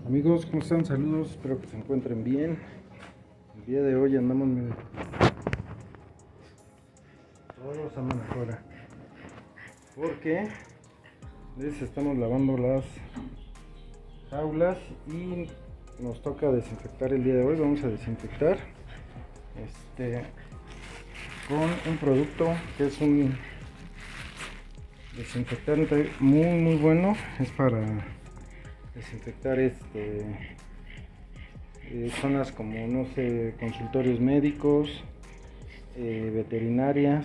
Amigos, ¿cómo están? Saludos, espero que se encuentren bien. El día de hoy andamos todos andan afuera porque les estamos lavando las jaulas y nos toca desinfectar el día de hoy. Vamos a desinfectar con un producto que es un desinfectante muy bueno. Es para desinfectar zonas como, no sé, consultorios médicos, veterinarias.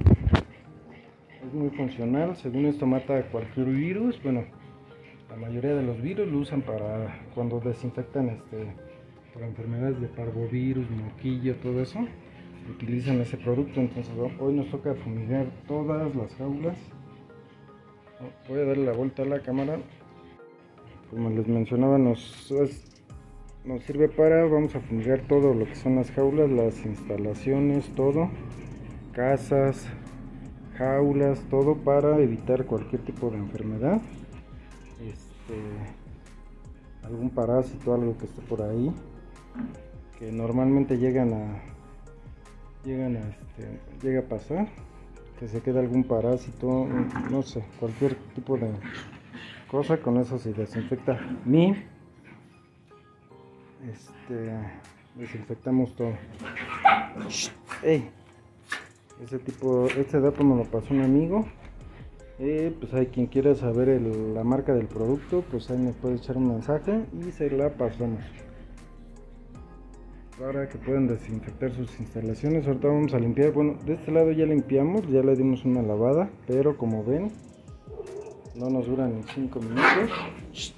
Es muy funcional. Según esto mata cualquier virus. Bueno, la mayoría de los virus lo usan para cuando desinfectan por enfermedades de parvovirus, moquillo, todo eso. Utilizan ese producto. Entonces hoy nos toca fumigar todas las jaulas. Voy a darle la vuelta a la cámara. Como les mencionaba, nos sirve vamos a fumigar todo lo que son las jaulas, las instalaciones, todo, casas, jaulas, todo, para evitar cualquier tipo de enfermedad, algún parásito, algo que esté por ahí, que normalmente llega a pasar, que se quede algún parásito, no sé, cualquier tipo de cosa. Con eso se desinfecta. Desinfectamos todo. Este dato me lo pasó un amigo. Pues hay quien quiera saber la marca del producto, pues ahí me puede echar un mensaje y se la pasamos para que puedan desinfectar sus instalaciones. Ahorita vamos a limpiar. Bueno, de este lado ya limpiamos, ya le dimos una lavada, pero como ven, no nos duran ni 5 minutos.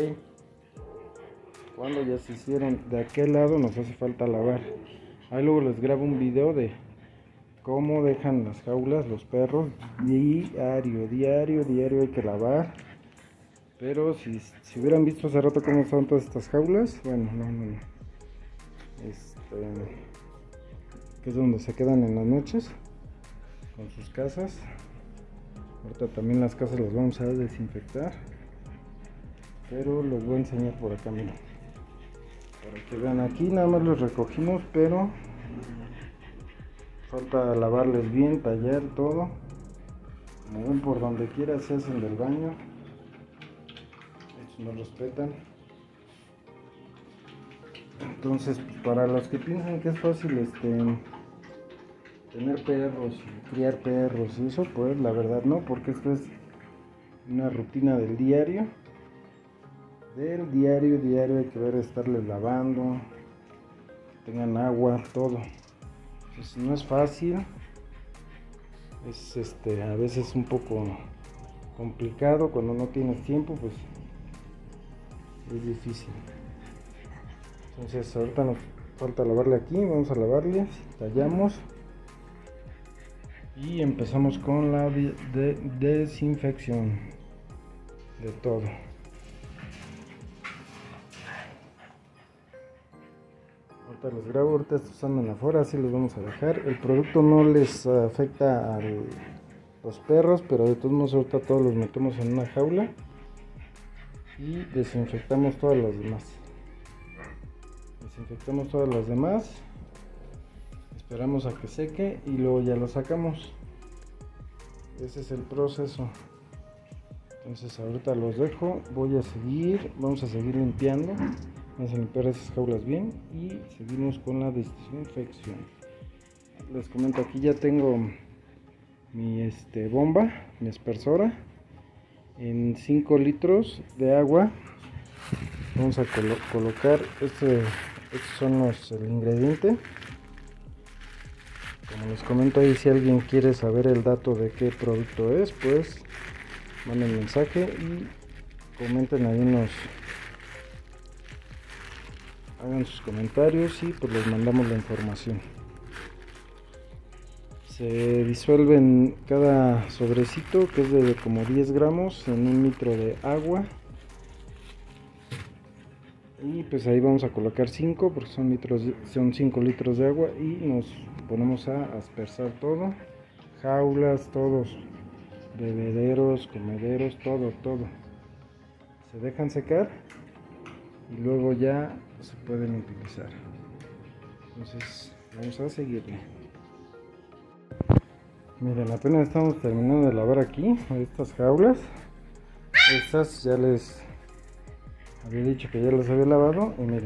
Cuando ya se hicieron de aquel lado, nos hace falta lavar. Ahí luego les grabo un video de cómo dejan las jaulas los perros. Diario hay que lavar. Pero si hubieran visto hace rato cómo estaban todas estas jaulas, bueno, no. Que es donde se quedan en las noches con sus casas. Ahorita también las casas las vamos a desinfectar, pero les voy a enseñar por acá, miren, para que vean. Aquí nada más los recogimos, pero falta lavarles bien, tallar todo. Como ven, por donde quiera se hacen del baño. Estos no respetan. Entonces, para los que piensan que es fácil tener perros y criar perros y eso, pues la verdad no, porque esto es una rutina del diario. Hay que ver, estarles lavando, que tengan agua, todo. Entonces no es fácil, es a veces un poco complicado. Cuando no tienes tiempo, pues es difícil. Entonces ahorita nos falta lavarle aquí, vamos a lavarle, tallamos y empezamos con la desinfección de todo. Ahorita los grabo, ahorita estos andan afuera, así los vamos a dejar. El producto no les afecta a los perros, pero de todos modos ahorita todos los metemos en una jaula y desinfectamos todas las demás. Esperamos a que seque y luego ya lo sacamos. Ese es el proceso. Entonces ahorita los dejo, vamos a seguir limpiando. Vamos a limpiar esas jaulas bien y seguimos con la desinfección. Les comento, aquí ya tengo mi bomba, mi aspersora, en 5 litros de agua. Vamos a colocar estos son el ingrediente. Como les comento ahí, si alguien quiere saber el dato de qué producto es, pues manden mensaje y comenten ahí, hagan sus comentarios y pues les mandamos la información. Se disuelve en cada sobrecito, que es de como 10 gramos, en 1 litro de agua. Y pues ahí vamos a colocar 5, porque son 5 litros de agua, y nos ponemos a aspersar todo. Jaulas, todos, bebederos, comederos, todo. Se dejan secar y luego ya se pueden utilizar. Entonces vamos a seguirle. Miren, apenas estamos terminando de lavar aquí estas jaulas. Estas ya les había dicho que ya las había lavado y miren,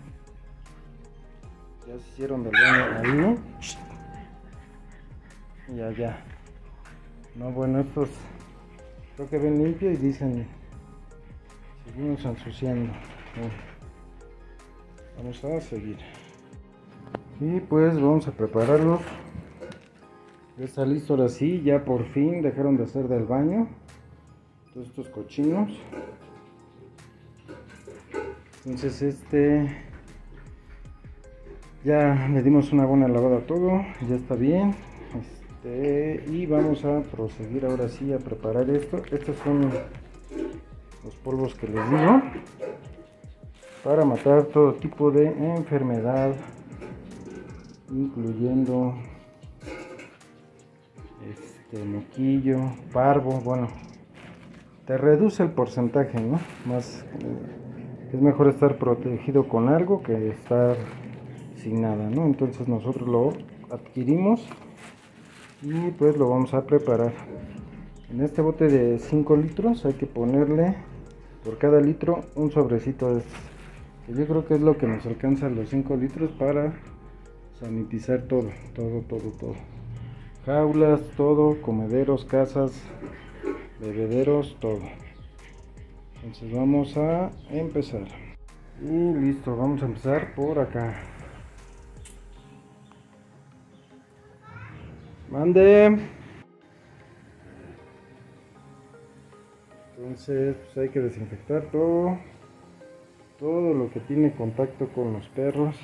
ya se hicieron del baño ahí y allá. No, bueno, estos creo que ven limpio y dicen seguimos ensuciando. Bueno, vamos a seguir. Y pues vamos a prepararlos. Ya está listo ahora sí, ya por fin dejaron de hacer del baño todos estos cochinos. Entonces ya le dimos una buena lavada a todo, ya está bien. Y vamos a proseguir ahora sí a preparar esto. Estos son los polvos que les digo para matar todo tipo de enfermedad, incluyendo moquillo, parvo. Bueno, te reduce el porcentaje, ¿no? Más es mejor estar protegido con algo que estar sin nada, ¿no? Entonces nosotros lo adquirimos y pues lo vamos a preparar. En este bote de 5 litros hay que ponerle por cada litro un sobrecito de estos, que yo creo que es lo que nos alcanza los 5 litros para sanitizar todo. Jaulas, todo, comederos, casas, bebederos, todo. Entonces vamos a empezar. Y listo, vamos a empezar por acá. Mande. Entonces pues hay que desinfectar todo lo que tiene contacto con los perros.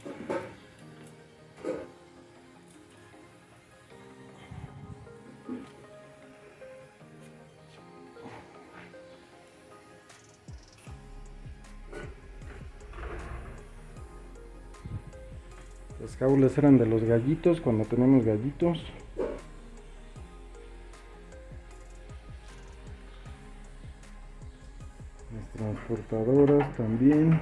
Las jaulas eran de los gallitos cuando tenemos gallitos. Las transportadoras también.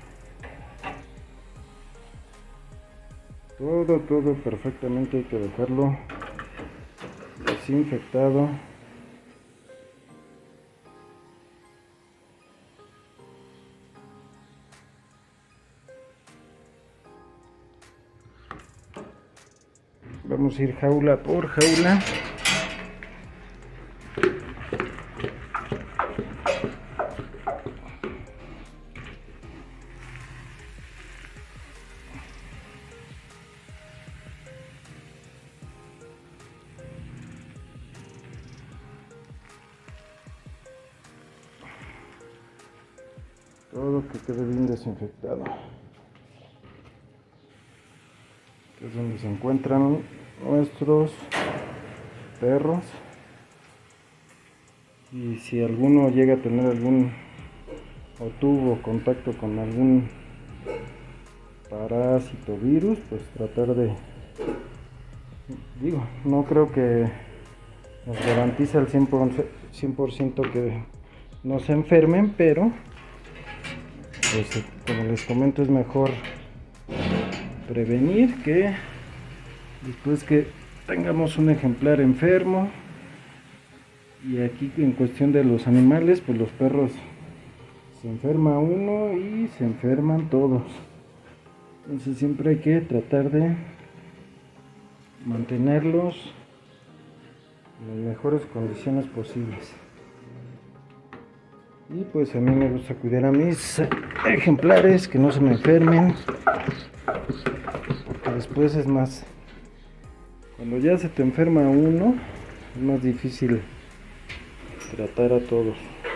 Todo perfectamente hay que dejarlo desinfectado. Vamos a ir jaula por jaula. Todo que quede bien desinfectado. Es donde se encuentran nuestros perros, y si alguno llega a tener algún o tuvo contacto con algún parásito, virus, pues tratar de, digo, no creo que nos garantice al 100% que no se enfermen, pero pues como les comento, es mejor prevenir que después que tengamos un ejemplar enfermo. Y aquí en cuestión de los animales, pues los perros, se enferma uno y se enferman todos. Entonces siempre hay que tratar de mantenerlos en las mejores condiciones posibles. Y pues a mí me gusta cuidar a mis ejemplares, que no se me enfermen, porque después es más, cuando ya se te enferma uno, es más difícil tratar a todos.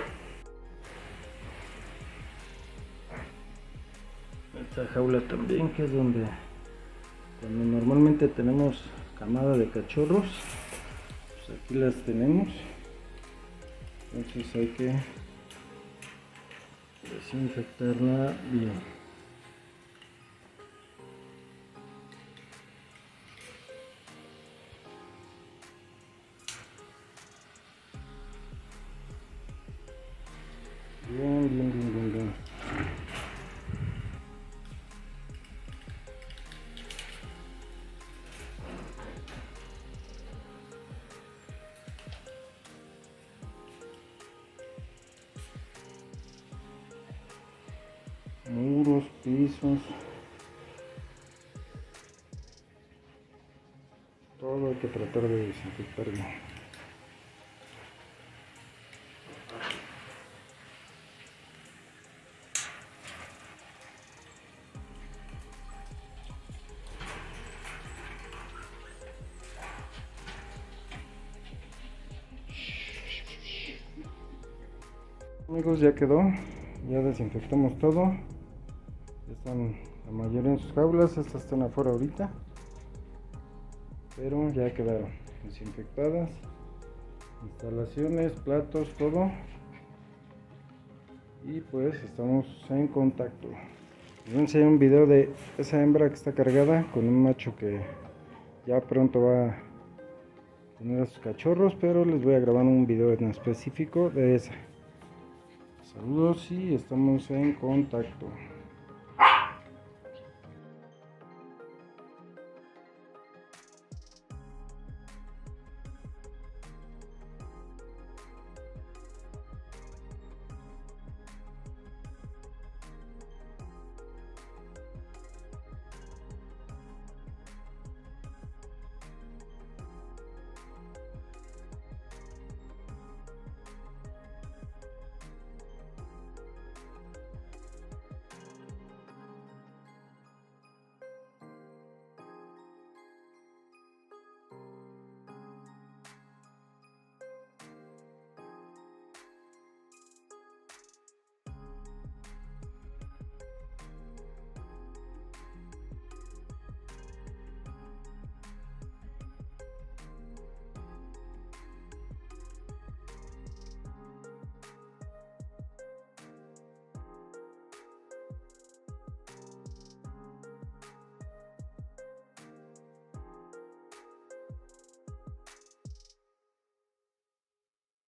Esta jaula también, que es donde cuando normalmente tenemos camada de cachorros, pues aquí las tenemos. Entonces hay que desinfectarla bien. Bien. muros, pisos, todo hay que tratar de desinfectar bien. Amigos, ya quedó, ya desinfectamos todo, ya están la mayoría en sus jaulas, estas están afuera ahorita, pero ya quedaron desinfectadas, instalaciones, platos, todo, y pues estamos en contacto. Les voy a enseñar un video de esa hembra que está cargada con un macho que ya pronto va a tener a sus cachorros, pero les voy a grabar un video en específico de esa. Saludos y estamos en contacto.